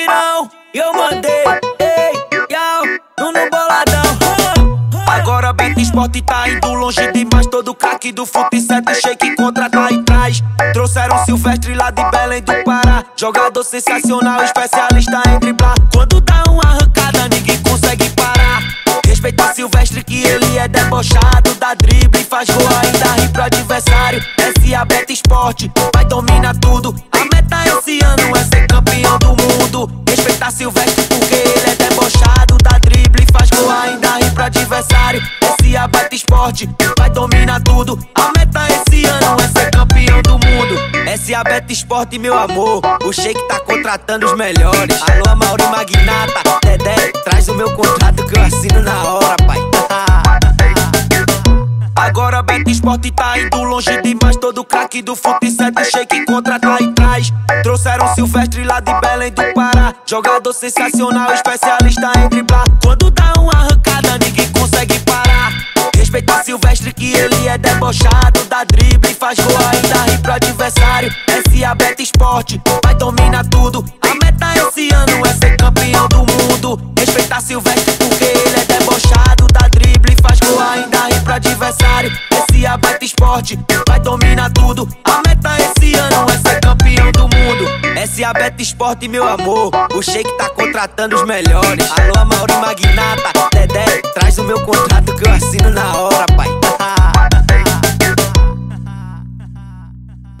tirão e eu mandei, ei, yau, Nuno Boladão. Agora Beto Esporte tá indo longe demais. Todo craque do fute 7 shake contrata e traz. Trouxeram Silvestre lá de Belém do Pará. Jogador sensacional, especialista em driblar. Quando dá uma arrancada ninguém consegue parar. Respeita Silvestre que ele é debochado. Dá drible e faz gol, ainda ri pro adversário. Esse é a Beto Esporte, vai dominar tudo. A meta esse ano é ser campeão do mundo. Respeita Silvestre porque ele é debochado. Dá drible e faz gol, ainda ri pro adversário. Esse é a Beto Esporte, vai dominar tudo. A meta esse ano é ser campeão do mundo. Esse é a Beto Esporte, meu amor. O Sheik tá contratando os melhores. Alô, Mauri Magnata, Dedé, traz o meu contrato que eu assino na hora, pai. Agora Beto Esporte tá indo longe demais. Todo craque do fute 7 shake contrata e traz. Trouxeram Silvestre lá de Belém do Pará. Jogador sensacional, especialista em driblar. Quando dá uma arrancada ninguém consegue parar. Respeita Silvestre que ele é debochado. Dá drible e faz gol, ainda ri pro adversário. Esse é a Beto Esporte, vai dominar tudo. A meta esse ano é ser campeão do mundo. Respeita Silvestre porque ele é debochado. Dá drible e faz gol, ainda ri pro adversário. Esse é a Beto Esporte, vai dominar tudo. A meta esse ano é ser campeão do mundo. Esse é a Beto Esporte, meu amor. O Sheik tá contratando os melhores. Alô, Mauri Magnata, Dedé, traz o meu contrato que eu assino na hora, pai.